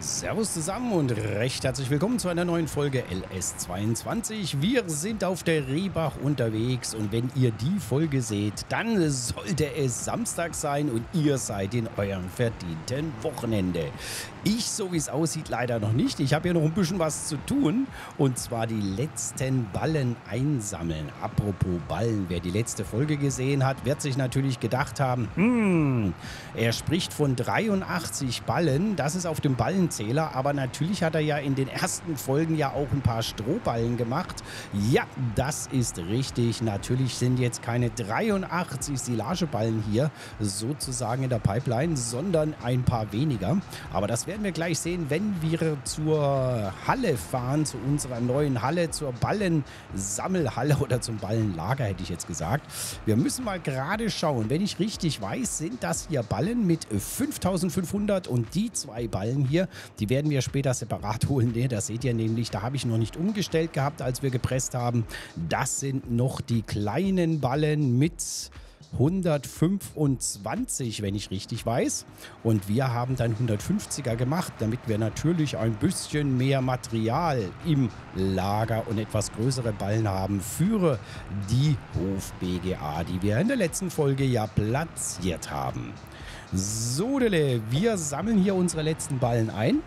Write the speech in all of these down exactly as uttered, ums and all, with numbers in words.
Servus zusammen und recht herzlich willkommen zu einer neuen Folge L S zweiundzwanzig. Wir sind auf der Rehbach unterwegs und wenn ihr die Folge seht, dann sollte es Samstag sein und ihr seid in eurem verdienten Wochenende. Ich, so wie es aussieht, leider noch nicht. Ich habe hier noch ein bisschen was zu tun und zwar die letzten Ballen einsammeln. Apropos Ballen, wer die letzte Folge gesehen hat, wird sich natürlich gedacht haben, hm, er spricht von dreiundachtzig Ballen, das ist auf dem Ballenzähler, aber natürlich hat er ja in den ersten Folgen ja auch ein paar Strohballen gemacht. Ja, das ist richtig. Natürlich sind jetzt keine dreiundachtzig Silageballen hier sozusagen in der Pipeline, sondern ein paar weniger. Aber das werden wir gleich sehen, wenn wir zur Halle fahren, zu unserer neuen Halle, zur Ballensammelhalle oder zum Ballenlager, hätte ich jetzt gesagt. Wir müssen mal gerade schauen. Wenn ich richtig weiß, sind das hier Ballen mit fünftausendfünfhundert und die zwei Ballen hier, die werden wir später separat holen. Ne, das seht ihr nämlich, da habe ich noch nicht umgestellt gehabt, als wir gepresst haben. Das sind noch die kleinen Ballen mit hundertfünfundzwanzig, wenn ich richtig weiß. Und wir haben dann hundertfünfziger gemacht, damit wir natürlich ein bisschen mehr Material im Lager und etwas größere Ballen haben für die Hof-B G A, die wir in der letzten Folge ja platziert haben. So, Dele, wir sammeln hier unsere letzten Ballen ein.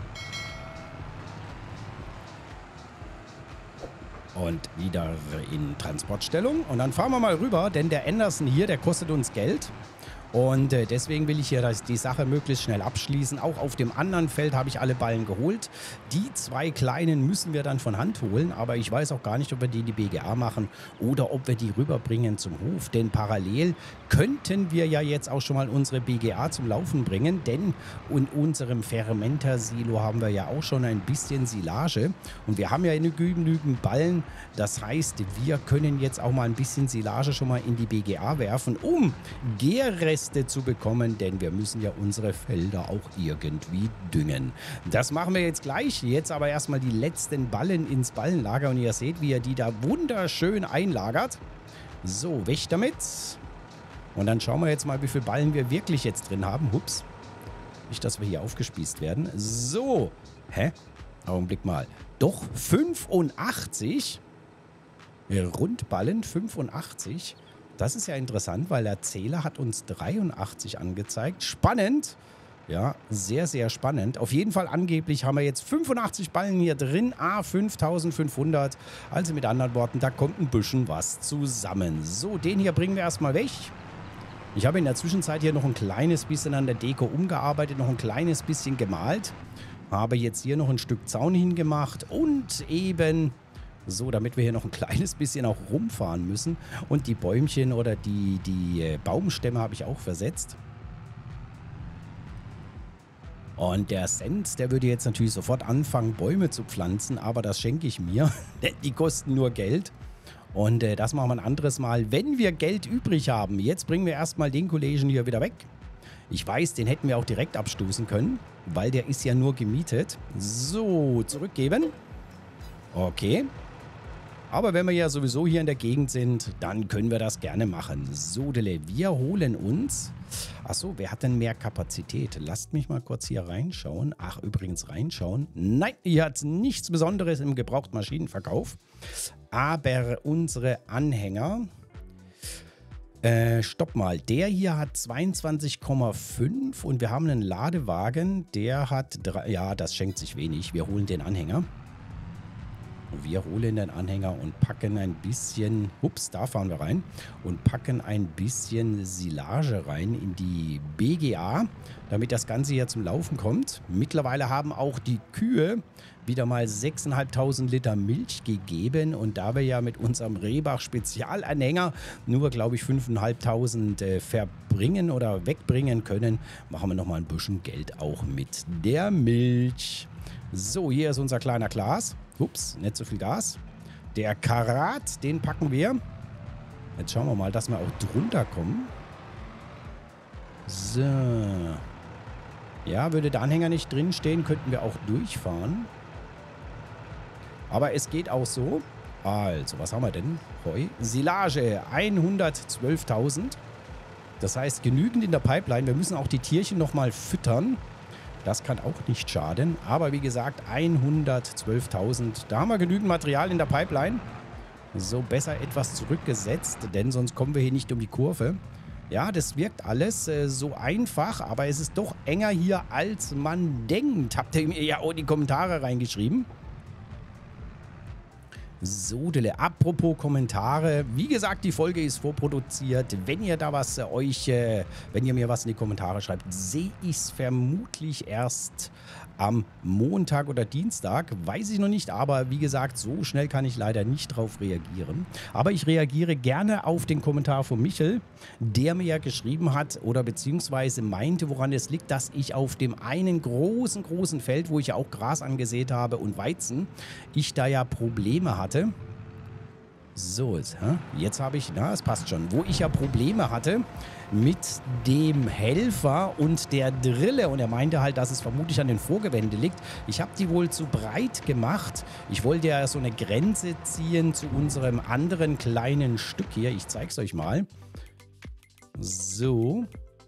Und wieder in Transportstellung. Und dann fahren wir mal rüber, denn der Anderson hier, der kostet uns Geld. Und äh, deswegen will ich hier das, die Sache möglichst schnell abschließen. Auch auf dem anderen Feld habe ich alle Ballen geholt. Die zwei kleinen müssen wir dann von Hand holen. Aber ich weiß auch gar nicht, ob wir die in die B G A machen oder ob wir die rüberbringen zum Hof. Denn parallel könnten wir ja jetzt auch schon mal unsere B G A zum Laufen bringen. Denn in unserem Fermenter-Silo haben wir ja auch schon ein bisschen Silage. Und wir haben ja genügend Ballen. Das heißt, wir können jetzt auch mal ein bisschen Silage schon mal in die B G A werfen, um Gärreste zu bekommen, denn wir müssen ja unsere Felder auch irgendwie düngen. Das machen wir jetzt gleich. Jetzt aber erstmal die letzten Ballen ins Ballenlager und ihr seht, wie er die da wunderschön einlagert. So, weg damit. Und dann schauen wir jetzt mal, wie viele Ballen wir wirklich jetzt drin haben. Hups. Nicht, dass wir hier aufgespießt werden. So. Hä? Augenblick mal. Doch, fünfundachtzig. Rundballen, fünfundachtzig. Das ist ja interessant, weil der Zähler hat uns dreiundachtzig angezeigt. Spannend. Ja, sehr, sehr spannend. Auf jeden Fall angeblich haben wir jetzt fünfundachtzig Ballen hier drin. Ah, fünftausendfünfhundert. Also mit anderen Worten, da kommt ein bisschen was zusammen. So, den hier bringen wir erstmal weg. Ich habe in der Zwischenzeit hier noch ein kleines bisschen an der Deko umgearbeitet, noch ein kleines bisschen gemalt. Habe jetzt hier noch ein Stück Zaun hingemacht und eben so, damit wir hier noch ein kleines bisschen auch rumfahren müssen. Und die Bäumchen oder die, die Baumstämme habe ich auch versetzt. Und der Sens, der würde jetzt natürlich sofort anfangen, Bäume zu pflanzen. Aber das schenke ich mir. Die kosten nur Geld. Und äh, das machen wir ein anderes Mal, wenn wir Geld übrig haben. Jetzt bringen wir erstmal den Kollegen hier wieder weg. Ich weiß, den hätten wir auch direkt abstoßen können, weil der ist ja nur gemietet. So, zurückgeben. Okay. Aber wenn wir ja sowieso hier in der Gegend sind, dann können wir das gerne machen. So, Dele, wir holen uns... Achso, wer hat denn mehr Kapazität? Lasst mich mal kurz hier reinschauen. Ach, übrigens reinschauen. Nein, hier hat es nichts Besonderes im Gebrauchtmaschinenverkauf. Aber unsere Anhänger... Äh, stopp mal. Der hier hat zweiundzwanzig Komma fünf und wir haben einen Ladewagen, der hat... drei, ja, das schenkt sich wenig. Wir holen den Anhänger. Wir holen den Anhänger und packen ein bisschen, ups, da fahren wir rein, und packen ein bisschen Silage rein in die B G A, damit das Ganze hier zum Laufen kommt. Mittlerweile haben auch die Kühe wieder mal sechstausendfünfhundert Liter Milch gegeben und da wir ja mit unserem Rehbach Spezialanhänger nur, glaube ich, fünftausendfünfhundert äh, verbringen oder wegbringen können, machen wir nochmal ein bisschen Geld auch mit der Milch. So, hier ist unser kleiner Glas. Ups, nicht so viel Gas. Der Karat, den packen wir. Jetzt schauen wir mal, dass wir auch drunter kommen. So. Ja, würde der Anhänger nicht drin stehen, könnten wir auch durchfahren. Aber es geht auch so. Also, was haben wir denn? Heu. Silage, hundertzwölftausend. Das heißt, genügend in der Pipeline. Wir müssen auch die Tierchen nochmal füttern. Das kann auch nicht schaden. Aber wie gesagt, hundertzwölftausend. Da haben wir genügend Material in der Pipeline. So, besser etwas zurückgesetzt, denn sonst kommen wir hier nicht um die Kurve. Ja, das wirkt alles äh, so einfach, aber es ist doch enger hier, als man denkt. Habt ihr mir ja auch in die Kommentare reingeschrieben. So, Dele, apropos Kommentare. Wie gesagt, die Folge ist vorproduziert. Wenn ihr da was äh, euch, äh, wenn ihr mir was in die Kommentare schreibt, sehe ich es vermutlich erst am Montag oder Dienstag. Weiß ich noch nicht, aber wie gesagt, so schnell kann ich leider nicht drauf reagieren. Aber ich reagiere gerne auf den Kommentar von Michel, der mir ja geschrieben hat oder beziehungsweise meinte, woran es liegt, dass ich auf dem einen großen, großen Feld, wo ich ja auch Gras angesät habe und Weizen, ich da ja Probleme hatte. So, jetzt habe ich, na, es passt schon, wo ich ja Probleme hatte mit dem Helfer und der Drille und er meinte halt, dass es vermutlich an den Vorgewände liegt. Ich habe die wohl zu breit gemacht. Ich wollte ja so eine Grenze ziehen zu unserem anderen kleinen Stück hier. Ich zeige es euch mal. So.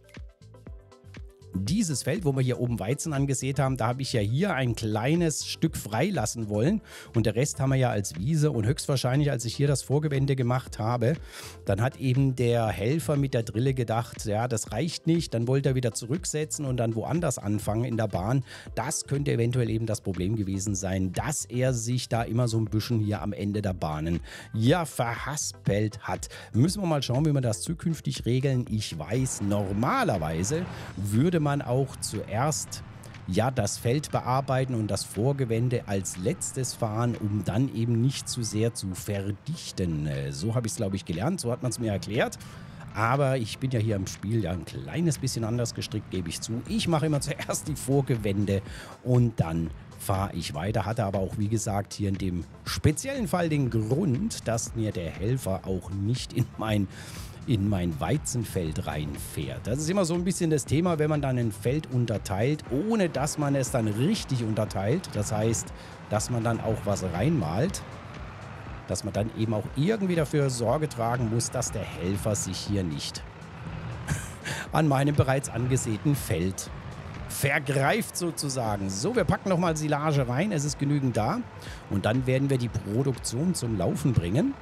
Dieses Feld, wo wir hier oben Weizen angesät haben, da habe ich ja hier ein kleines Stück freilassen wollen und der Rest haben wir ja als Wiese und höchstwahrscheinlich, als ich hier das Vorgewände gemacht habe, dann hat eben der Helfer mit der Drille gedacht, ja, das reicht nicht, dann wollte er wieder zurücksetzen und dann woanders anfangen in der Bahn. Das könnte eventuell eben das Problem gewesen sein, dass er sich da immer so ein bisschen hier am Ende der Bahnen ja verhaspelt hat. Müssen wir mal schauen, wie wir das zukünftig regeln. Ich weiß, normalerweise würde man auch zuerst ja das Feld bearbeiten und das Vorgewände als letztes fahren, um dann eben nicht zu sehr zu verdichten. So habe ich es, glaube ich, gelernt, so hat man es mir erklärt. Aber ich bin ja hier im Spiel ja ein kleines bisschen anders gestrickt, gebe ich zu. Ich mache immer zuerst die Vorgewände und dann fahre ich weiter. Hatte aber auch, wie gesagt, hier in dem speziellen Fall den Grund, dass mir der Helfer auch nicht in mein in mein Weizenfeld reinfährt. Das ist immer so ein bisschen das Thema, wenn man dann ein Feld unterteilt, ohne dass man es dann richtig unterteilt. Das heißt, dass man dann auch was reinmalt, dass man dann eben auch irgendwie dafür Sorge tragen muss, dass der Helfer sich hier nicht an meinem bereits angesäten Feld vergreift sozusagen. So, wir packen nochmal Silage rein, es ist genügend da und dann werden wir die Produktion zum Laufen bringen.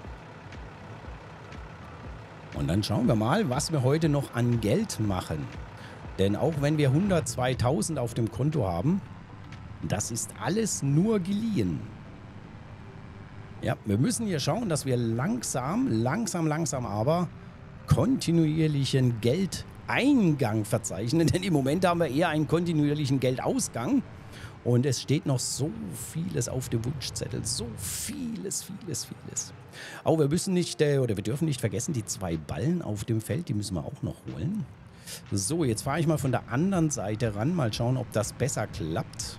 Und dann schauen wir mal, was wir heute noch an Geld machen. Denn auch wenn wir hundertzweitausend auf dem Konto haben, das ist alles nur geliehen. Ja, wir müssen hier schauen, dass wir langsam, langsam, langsam aber kontinuierlichen Geldeingang verzeichnen. Denn im Moment haben wir eher einen kontinuierlichen Geldausgang. Und es steht noch so vieles auf dem Wunschzettel. So vieles, vieles, vieles. Aber wir müssen nicht, äh, oder wir dürfen nicht vergessen, die zwei Ballen auf dem Feld, die müssen wir auch noch holen. So, jetzt fahre ich mal von der anderen Seite ran. Mal schauen, ob das besser klappt.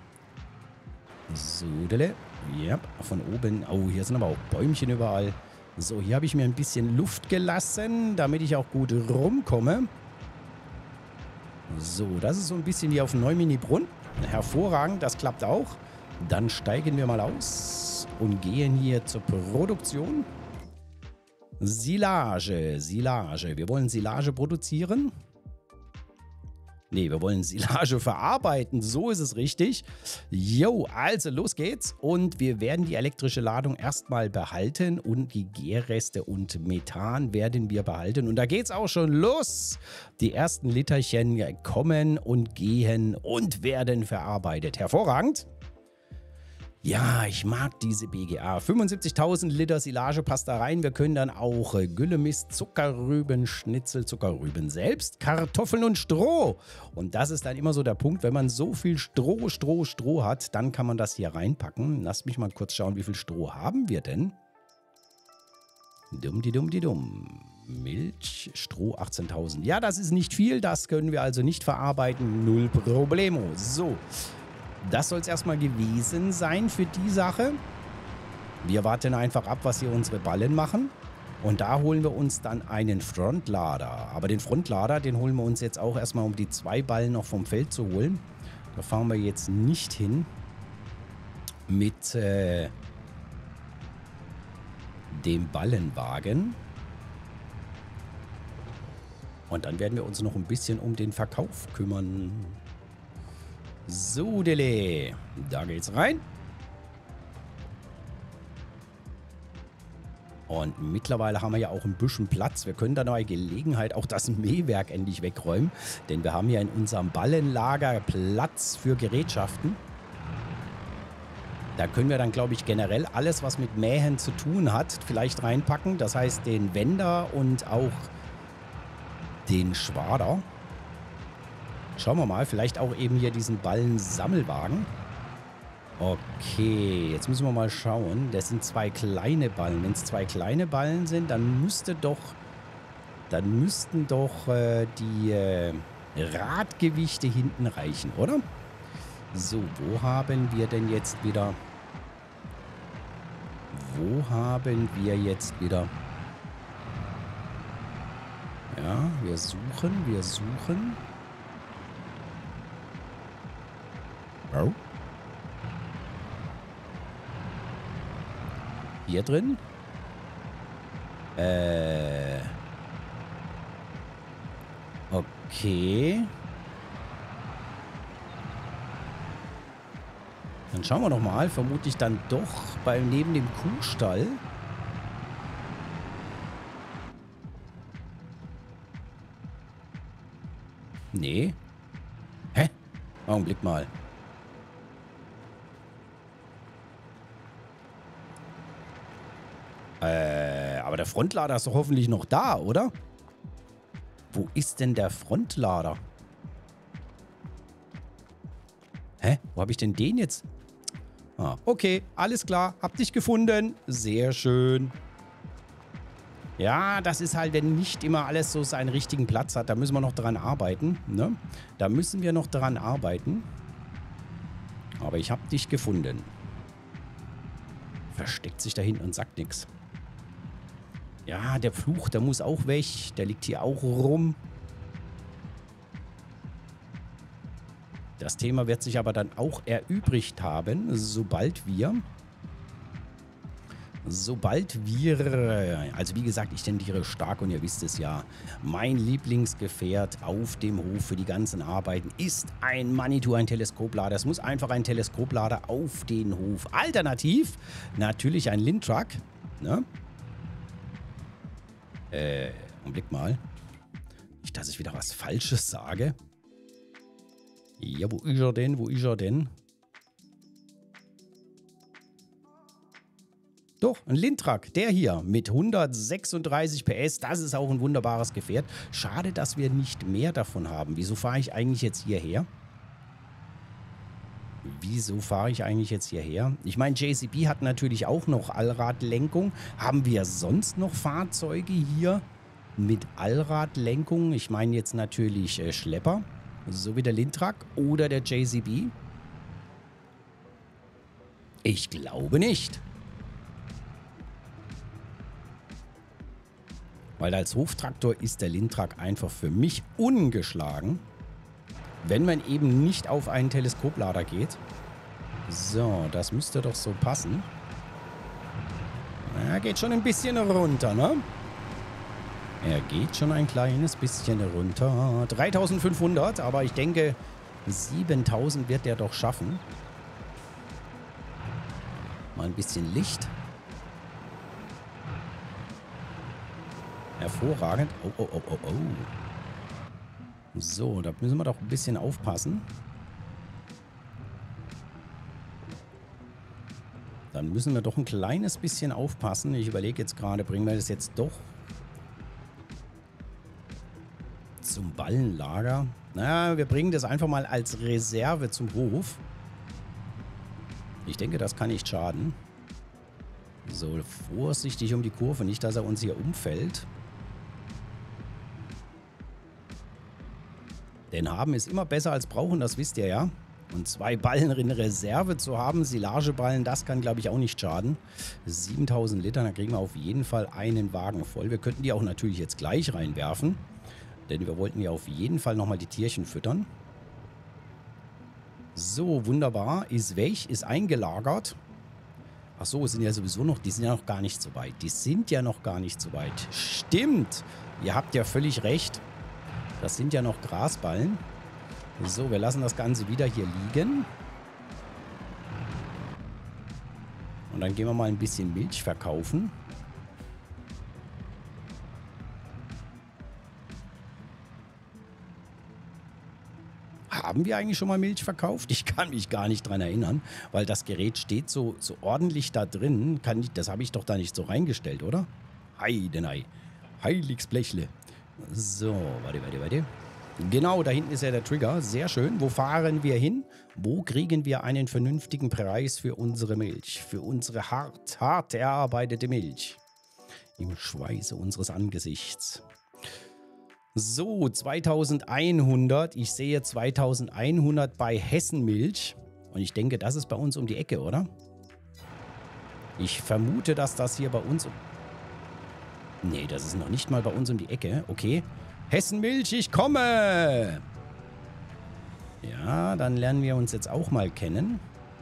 So, ja, von oben. Oh, hier sind aber auch Bäumchen überall. So, hier habe ich mir ein bisschen Luft gelassen, damit ich auch gut rumkomme. So, das ist so ein bisschen wie auf Neumini-Brunn. Hervorragend, das klappt auch. Dann steigen wir mal aus und gehen hier zur Produktion. Silage, Silage. Wir wollen Silage produzieren. Ne, wir wollen Silage verarbeiten, so ist es richtig. Jo, also los geht's. Und wir werden die elektrische Ladung erstmal behalten und die Gärreste und Methan werden wir behalten. Und da geht's auch schon los. Die ersten Literchen kommen und gehen und werden verarbeitet. Hervorragend. Ja, ich mag diese B G A. fünfundsiebzigtausend Liter Silage passt da rein. Wir können dann auch äh, Güllemist, Zuckerrüben, Schnitzel, Zuckerrüben selbst, Kartoffeln und Stroh. Und das ist dann immer so der Punkt, wenn man so viel Stroh, Stroh, Stroh hat, dann kann man das hier reinpacken. Lasst mich mal kurz schauen, wie viel Stroh haben wir denn? Dumm, die dumm, die dumm. Milch, Stroh achtzehntausend. Ja, das ist nicht viel, das können wir also nicht verarbeiten. Null Problemo. So. Das soll es erstmal gewesen sein für die Sache. Wir warten einfach ab, was hier unsere Ballen machen. Und da holen wir uns dann einen Frontlader. Aber den Frontlader, den holen wir uns jetzt auch erstmal, um die zwei Ballen noch vom Feld zu holen. Da fahren wir jetzt nicht hin mit äh, dem Ballenwagen. Und dann werden wir uns noch ein bisschen um den Verkauf kümmern. So, Dele. Da geht's rein. Und mittlerweile haben wir ja auch ein bisschen Platz. Wir können dann bei Gelegenheit auch das Mähwerk endlich wegräumen. Denn wir haben ja in unserem Ballenlager Platz für Gerätschaften. Da können wir dann, glaube ich, generell alles, was mit Mähen zu tun hat, vielleicht reinpacken. Das heißt, den Wender und auch den Schwader. Schauen wir mal, vielleicht auch eben hier diesen Ballensammelwagen. Okay, jetzt müssen wir mal schauen. Das sind zwei kleine Ballen. Wenn es zwei kleine Ballen sind, dann müsste doch, dann müssten doch äh, die äh, Radgewichte hinten reichen, oder? So, wo haben wir denn jetzt wieder... Wo haben wir jetzt wieder... Ja, wir suchen, wir suchen. Oh. Hier drin? Äh. Okay. Dann schauen wir doch mal. Vermutlich dann doch bei, neben dem Kuhstall. Nee. Hä? Augenblick mal. Äh, aber der Frontlader ist doch hoffentlich noch da, oder? Wo ist denn der Frontlader? Hä? Wo habe ich denn den jetzt? Ah, okay, alles klar. Hab dich gefunden. Sehr schön. Ja, das ist halt, wenn nicht immer alles so seinen richtigen Platz hat. Da müssen wir noch dran arbeiten, ne? Da müssen wir noch dran arbeiten. Aber ich habe dich gefunden. Versteckt sich da hinten und sagt nichts. Ja, der Fluch, der muss auch weg. Der liegt hier auch rum. Das Thema wird sich aber dann auch erübrigt haben, sobald wir... Sobald wir... Also wie gesagt, ich tendiere stark und ihr wisst es ja. Mein Lieblingsgefährt auf dem Hof für die ganzen Arbeiten ist ein Manitou, ein Teleskoplader. Es muss einfach ein Teleskoplader auf den Hof. Alternativ natürlich ein Lindtruck. Ne? Äh, Augenblick mal. Nicht, dass ich wieder was Falsches sage. Ja, wo ist er denn? Wo ist er denn? Doch, ein Lindtruck, der hier mit hundertsechsunddreißig P S. Das ist auch ein wunderbares Gefährt. Schade, dass wir nicht mehr davon haben. Wieso fahre ich eigentlich jetzt hierher? Wieso fahre ich eigentlich jetzt hierher? Ich meine, J C B hat natürlich auch noch Allradlenkung. Haben wir sonst noch Fahrzeuge hier mit Allradlenkung? Ich meine jetzt natürlich äh, Schlepper, so wie der Lindtruck oder der J C B. Ich glaube nicht. Weil als Hoftraktor ist der Lindtruck einfach für mich ungeschlagen. Wenn man eben nicht auf einen Teleskoplader geht. So, das müsste doch so passen. Er geht schon ein bisschen runter, ne? Er geht schon ein kleines bisschen runter. dreitausendfünfhundert, aber ich denke, siebentausend wird er doch schaffen. Mal ein bisschen Licht. Hervorragend. Oh, oh, oh, oh, oh. So, da müssen wir doch ein bisschen aufpassen. Dann müssen wir doch ein kleines bisschen aufpassen. Ich überlege jetzt gerade, bringen wir das jetzt doch zum Ballenlager? Naja, wir bringen das einfach mal als Reserve zum Hof. Ich denke, das kann nicht schaden. So, vorsichtig um die Kurve, nicht, dass er uns hier umfällt. Denn haben ist immer besser als brauchen, das wisst ihr ja. Und zwei Ballen in Reserve zu haben, Silageballen, das kann, glaube ich, auch nicht schaden. siebentausend Liter, da kriegen wir auf jeden Fall einen Wagen voll. Wir könnten die auch natürlich jetzt gleich reinwerfen. Denn wir wollten ja auf jeden Fall nochmal die Tierchen füttern. So, wunderbar. Ist weg, ist eingelagert. Ach so, sind ja sowieso noch, die sind ja noch gar nicht so weit. Die sind ja noch gar nicht so weit. Stimmt, ihr habt ja völlig recht. Das sind ja noch Grasballen. So, wir lassen das Ganze wieder hier liegen. Und dann gehen wir mal ein bisschen Milch verkaufen. Haben wir eigentlich schon mal Milch verkauft? Ich kann mich gar nicht dran erinnern, weil das Gerät steht so, so ordentlich da drin. Kann ich, das habe ich doch da nicht so reingestellt, oder? Heidenei. Heiligs Blechle. So, warte, warte, warte. Genau, da hinten ist ja der Trigger. Sehr schön. Wo fahren wir hin? Wo kriegen wir einen vernünftigen Preis für unsere Milch? Für unsere hart, hart erarbeitete Milch. Im Schweiße unseres Angesichts. So, zweitausendeinhundert. Ich sehe zweitausendeinhundert bei Hessenmilch. Und ich denke, das ist bei uns um die Ecke, oder? Ich vermute, dass das hier bei uns... Nee, das ist noch nicht mal bei uns um die Ecke. Okay. Hessenmilch, ich komme! Ja, dann lernen wir uns jetzt auch mal kennen.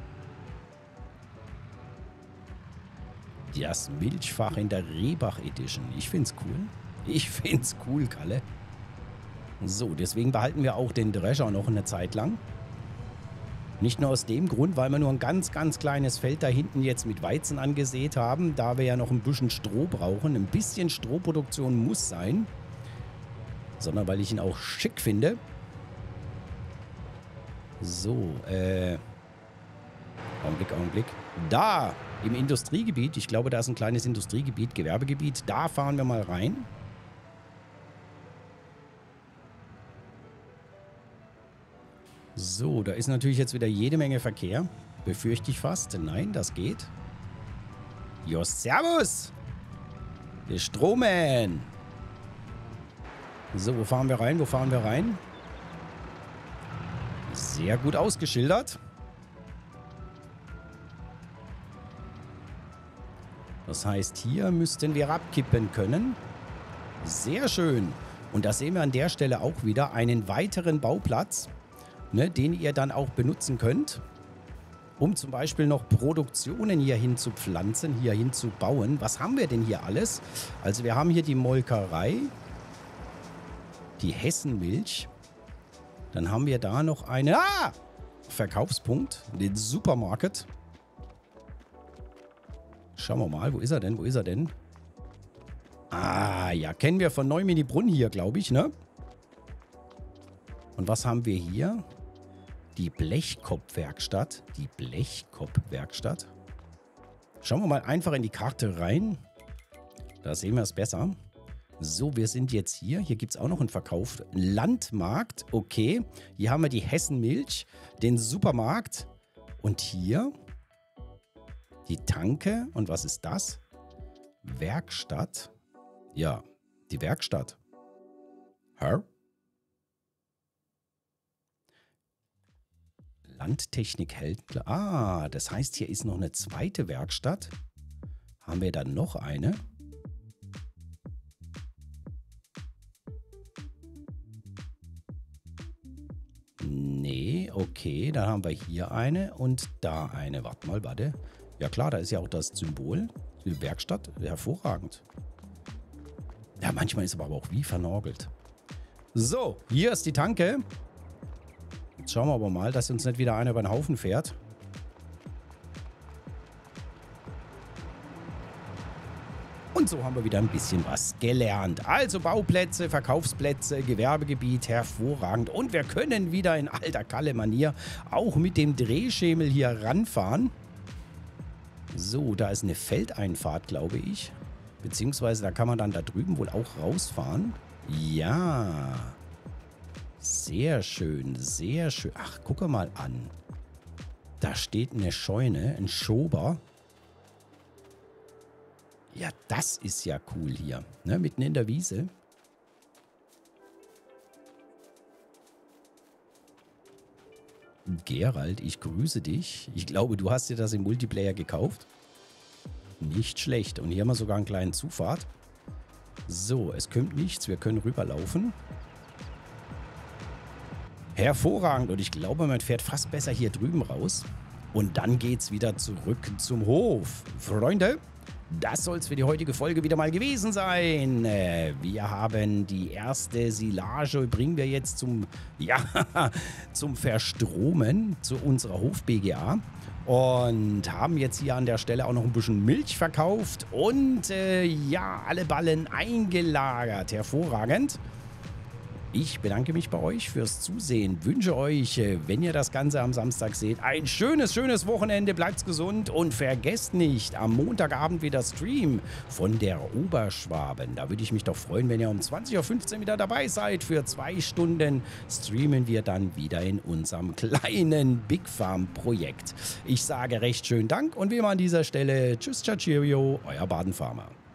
Das Milchfach in der Rehbach Edition. Ich find's cool. Ich find's cool, Kalle. So, deswegen behalten wir auch den Drescher noch eine Zeit lang. Nicht nur aus dem Grund, weil wir nur ein ganz, ganz kleines Feld da hinten jetzt mit Weizen angesät haben, da wir ja noch ein bisschen Stroh brauchen. Ein bisschen Strohproduktion muss sein. Sondern weil ich ihn auch schick finde. So, äh... Augenblick, Augenblick. Da, im Industriegebiet, ich glaube, da ist ein kleines Industriegebiet, Gewerbegebiet. Da fahren wir mal rein. So, da ist natürlich jetzt wieder jede Menge Verkehr. Befürchte ich fast. Nein, das geht. Jo, servus! Der Strohman! So, wo fahren wir rein? Wo fahren wir rein? Sehr gut ausgeschildert. Das heißt, hier müssten wir abkippen können. Sehr schön. Und da sehen wir an der Stelle auch wieder einen weiteren Bauplatz, ne, den ihr dann auch benutzen könnt, um zum Beispiel noch Produktionen hier hin zu pflanzen, hier hin zu bauen. Was haben wir denn hier alles? Also wir haben hier die Molkerei, die Hessenmilch. Dann haben wir da noch einen ah, Verkaufspunkt, den Supermarkt. Schauen wir mal, wo ist er denn? Wo ist er denn? Ah, ja, kennen wir von Neumini-Brunn hier, glaube ich, ne? Und was haben wir hier? Die Blechkopfwerkstatt. Die Blechkopfwerkstatt. Schauen wir mal einfach in die Karte rein. Da sehen wir es besser. So, wir sind jetzt hier. Hier gibt es auch noch einen Verkauf. Landmarkt, okay. Hier haben wir die Hessenmilch, den Supermarkt. Und hier die Tanke. Und was ist das? Werkstatt. Ja, die Werkstatt. Hä? Landtechnik hält. Ah, das heißt, hier ist noch eine zweite Werkstatt. Haben wir dann noch eine? Nee, okay, dann haben wir hier eine und da eine. Warte mal, warte. Ja klar, da ist ja auch das Symbol. Die Werkstatt, hervorragend. Ja, manchmal ist aber auch wie vernorgelt. So, hier ist die Tanke. Jetzt schauen wir aber mal, dass uns nicht wieder einer über den Haufen fährt. Und so haben wir wieder ein bisschen was gelernt. Also Bauplätze, Verkaufsplätze, Gewerbegebiet, hervorragend. Und wir können wieder in alter Kalle-Manier auch mit dem Drehschemel hier ranfahren. So, da ist eine Feldeinfahrt, glaube ich. Beziehungsweise da kann man dann da drüben wohl auch rausfahren. Ja. Sehr schön, sehr schön. Ach, gucke mal an. Da steht eine Scheune, ein Schober. Ja, das ist ja cool hier. Ne, mitten in der Wiese. Gerald, ich grüße dich. Ich glaube, du hast dir das im Multiplayer gekauft. Nicht schlecht. Und hier haben wir sogar einen kleinen Zufahrt. So, es kommt nichts. Wir können rüberlaufen. Hervorragend. Und ich glaube, man fährt fast besser hier drüben raus. Und dann geht's wieder zurück zum Hof. Freunde, Das soll es für die heutige Folge wieder mal gewesen sein. Äh, Wir haben die erste Silage, bringen wir jetzt zum, ja, zum Verstromen zu unserer Hof-B G A. Und haben jetzt hier an der Stelle auch noch ein bisschen Milch verkauft. Und äh, ja, alle Ballen eingelagert. Hervorragend. Ich bedanke mich bei euch fürs Zusehen. Wünsche euch, äh, wenn ihr das Ganze am Samstag seht, ein schönes, schönes Wochenende. Bleibt gesund und vergesst nicht, am Montagabend wieder Stream von der Oberschwaben. Da würde ich mich doch freuen, wenn ihr um zwanzig Uhr fünfzehn wieder dabei seid. Für zwei Stunden streamen wir dann wieder in unserem kleinen Big Farm Projekt. Ich sage recht schönen Dank und wie immer an dieser Stelle, tschüss, ciao, cheerio, euer Baden Farmer.